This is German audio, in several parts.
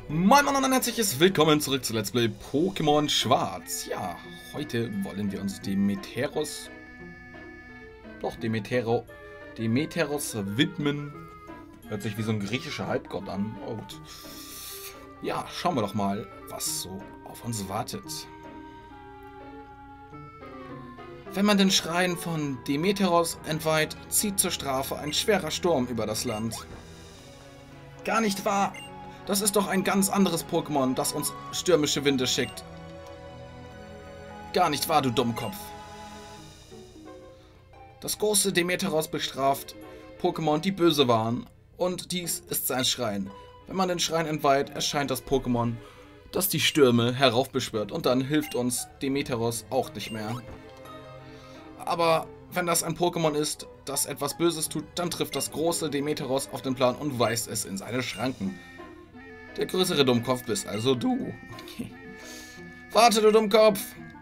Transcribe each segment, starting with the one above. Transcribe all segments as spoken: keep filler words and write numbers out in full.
Moin Moin und ein herzliches Willkommen zurück zu Let's Play Pokémon Schwarz. Ja, heute wollen wir uns Demeteros, doch Demetero, Demeteros widmen. Hört sich wie so ein griechischer Halbgott an. Oh, gut. Ja, schauen wir doch mal, was so auf uns wartet. Wenn man den Schrein von Demeteros entweiht, zieht zur Strafe ein schwerer Sturm über das Land. Gar nicht wahr! Das ist doch ein ganz anderes Pokémon, das uns stürmische Winde schickt. Gar nicht wahr, du Dummkopf. Das große Demeteros bestraft Pokémon, die böse waren. Und dies ist sein Schrein. Wenn man den Schrein entweiht, erscheint das Pokémon, das die Stürme heraufbeschwört. Und dann hilft uns Demeteros auch nicht mehr. Aber wenn das ein Pokémon ist, das etwas Böses tut, dann trifft das große Demeteros auf den Plan und weist es in seine Schranken. Der größere Dummkopf bist also du. Okay. Warte, du Dummkopf!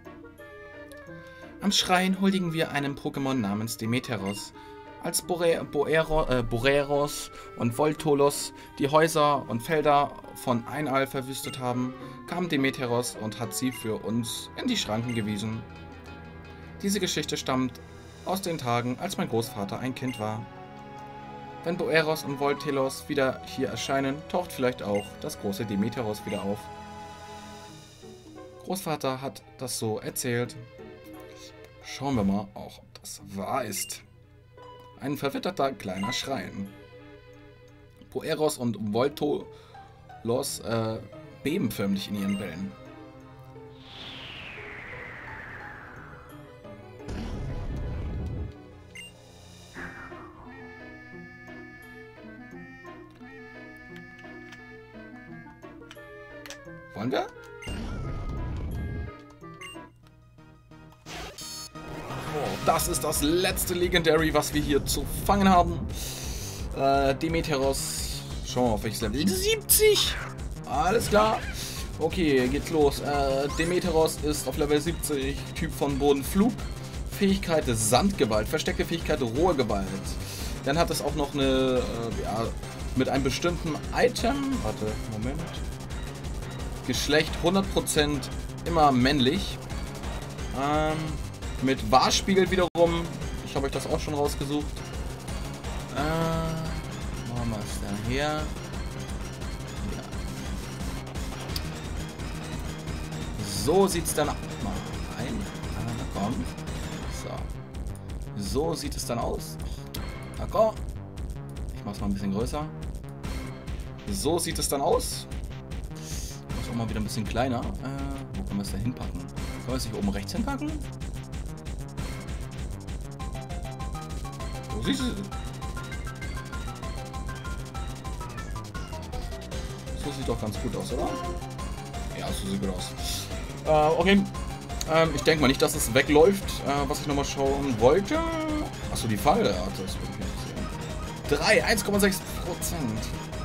Am Schrein huldigen wir einem Pokémon namens Demeteros. Als Bore Boero äh, Boreros und Voltolos die Häuser und Felder von Einal verwüstet haben, kam Demeteros und hat sie für uns in die Schranken gewiesen. Diese Geschichte stammt aus den Tagen, als mein Großvater ein Kind war. Wenn Boeros und Voltelos wieder hier erscheinen, taucht vielleicht auch das große Demeteros wieder auf. Großvater hat das so erzählt. Schauen wir mal auch, ob das wahr ist. Ein verwitterter kleiner Schrein. Boeros und Voltolos äh, beben förmlich in ihren Bällen. Wollen wir? Oh, das ist das letzte Legendary, was wir hier zu fangen haben. Äh, Demeteros. Schauen wir mal auf welches Level. siebzig! Alles klar. Okay, geht's los. Äh, Demeteros ist auf Level siebzig. Typ von Bodenflug. Fähigkeit Sandgewalt. Versteckte Fähigkeit rohe Gewalt. Dann hat es auch noch eine, äh, ja, mit einem bestimmten Item. Warte, Moment. Geschlecht hundert Prozent immer männlich. Ähm, mit Wahrspiegel wiederum. Ich habe euch das auch schon rausgesucht. Äh, machen wir es dann hier. Ja. So sieht es dann aus. Mal ein. Ah, komm. So. So sieht es dann aus. Na komm. Ich mache es mal ein bisschen größer. So sieht es dann aus. Auch mal wieder ein bisschen kleiner. Äh, wo können wir es da hinpacken? Können wir es nicht oben rechts hinpacken? So sieht es. So sieht doch ganz gut aus, oder? Ja, so sieht gut aus. Äh, okay. Ähm, ich denke mal nicht, dass es wegläuft, äh, was ich nochmal schauen wollte. Achso, die Fallrate. Das würde ich nicht sehen. drei, eins Komma sechs Prozent.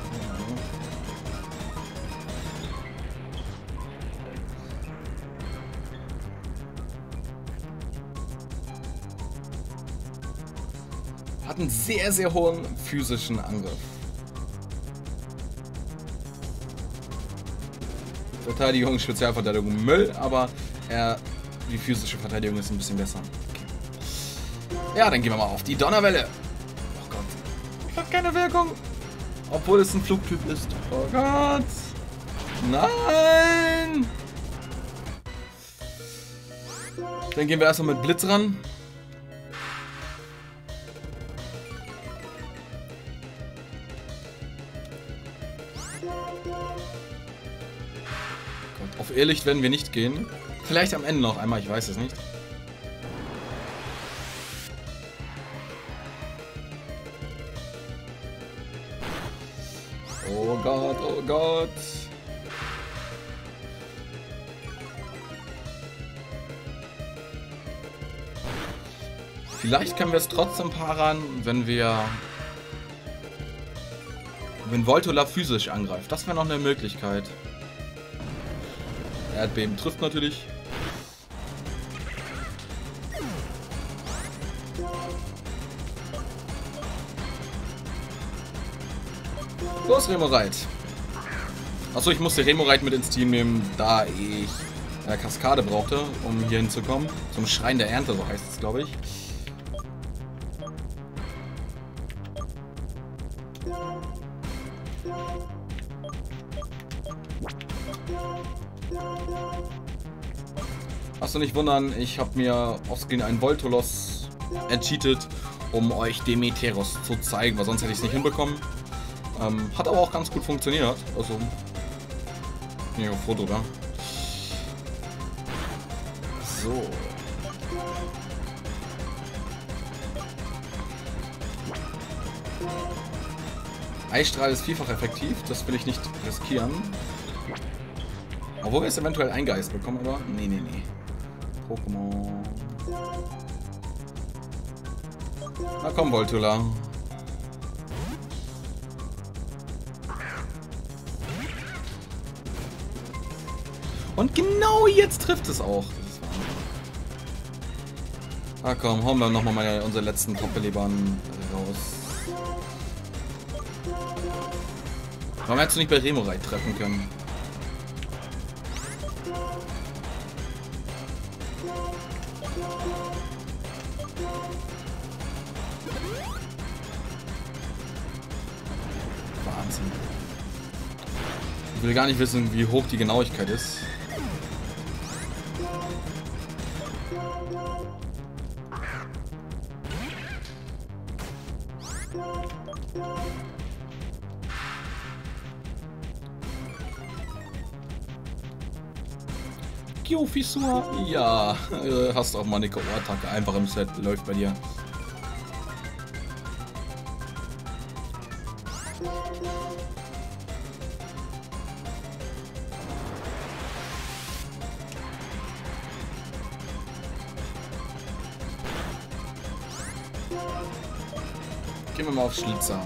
Hat einen sehr, sehr hohen physischen Angriff. Verteidigung, Spezialverteidigung Müll, aber er, die physische Verteidigung ist ein bisschen besser. Okay. Ja, dann gehen wir mal auf die Donnerwelle. Oh Gott. Hat keine Wirkung. Obwohl es ein Flugtyp ist. Oh Gott. Nein. Dann gehen wir erstmal mit Blitz ran. Auf Irrlicht werden wir nicht gehen. Vielleicht am Ende noch einmal, ich weiß es nicht. Oh Gott, oh Gott. Vielleicht können wir es trotzdem paaren, wenn wir... Wenn Voltola physisch angreift. Das wäre noch eine Möglichkeit. Erdbeben trifft natürlich. Los, Remoraid. Achso, ich musste Remoraid mit ins Team nehmen, da ich äh, Kaskade brauchte, um hier hinzukommen. Zum Schrein der Ernte, so heißt es, glaube ich. Achso, nicht wundern, ich habe mir offscreen einen Voltolos entcheatet, um euch Demeteros zu zeigen, weil sonst hätte ich es nicht hinbekommen. Ähm, hat aber auch ganz gut funktioniert. Also, ja, Foto, oder? So. Eisstrahl ist vielfach effektiv, das will ich nicht riskieren. Obwohl wir es eventuell ein Geist bekommen, aber nee, nee, nee. Pokémon. Na komm, Voltula. Und genau jetzt trifft es auch. Ah komm, hauen wir nochmal meine, unsere letzten Top-Belebern raus. Warum hättest du nicht bei Remoraid treffen können? Wahnsinn. Ich will gar nicht wissen, wie hoch die Genauigkeit ist. Geofissur. Ja, hast auch mal eine K O-Attacke einfach im Set. Läuft bei dir. Gehen wir mal auf Schlitzer.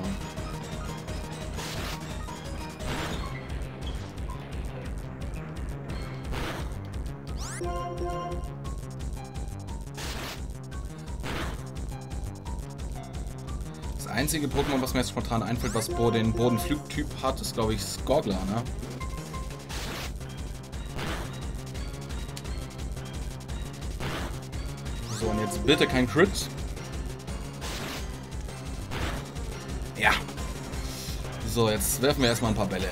Das einzige Pokémon, was mir jetzt spontan einfällt, was den Bodenflugtyp hat, ist, glaube ich, Skorgler, ne? So, und jetzt bitte kein Crit. Ja. So, jetzt werfen wir erstmal ein paar Bälle.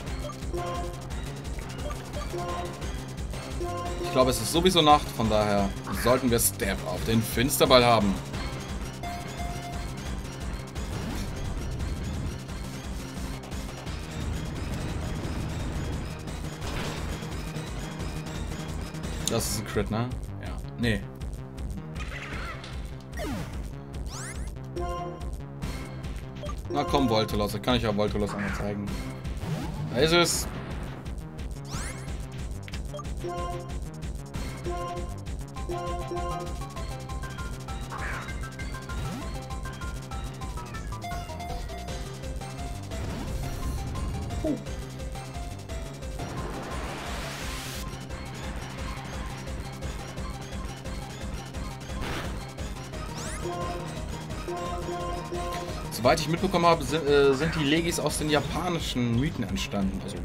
Ich glaube, es ist sowieso Nacht, von daher sollten wir Step auf den Finsterball haben. Das ist ein Crit, ne? Ja. Nee. Na komm, Voltolos. Da kann ich ja Voltolos einmal zeigen. Da ist es. Oh. Soweit ich mitbekommen habe, sind, äh, sind die Legis aus den japanischen Mythen entstanden. Also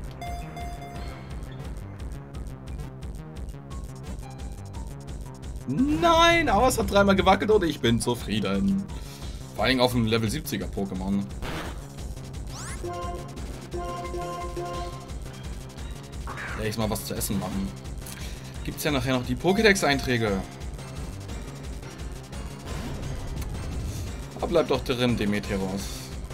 nein, aber es hat dreimal gewackelt und ich bin zufrieden. Vor allem auf dem Level siebziger Pokémon. Ja, ich mal was zu essen machen. Gibt es ja nachher noch die Pokédex-Einträge. Aber bleib doch drin, Demeteros.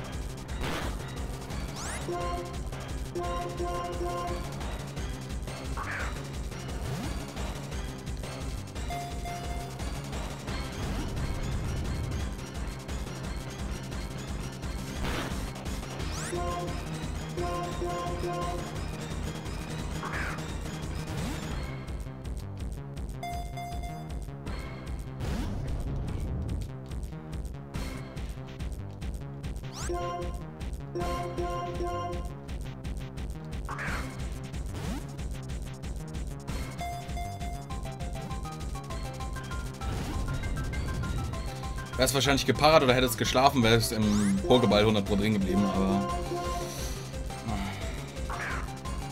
Wäre es wahrscheinlich gepaart oder hätte es geschlafen, wäre es im Pokéball hundert Pro drin geblieben, aber...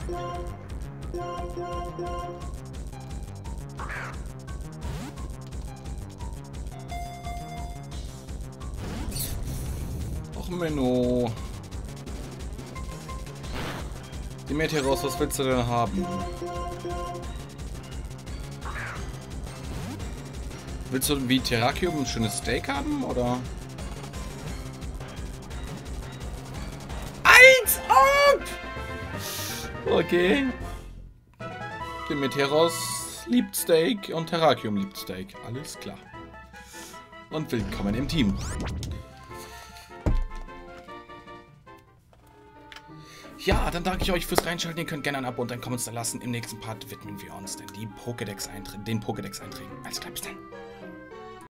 Och, Menno. Demeteros, was willst du denn haben? Willst du wie Terrakium ein schönes Steak haben, oder? Eins ab! Okay. Demeteros liebt Steak und Terrakium liebt Steak. Alles klar. Und willkommen im Team. Ja, dann danke ich euch fürs Reinschalten. Ihr könnt gerne ein Abo und einen Kommentar lassen. Im nächsten Part widmen wir uns denn die Pokédex-Einträgen, den Pokédex-Einträgen. Alles klar, bis dann.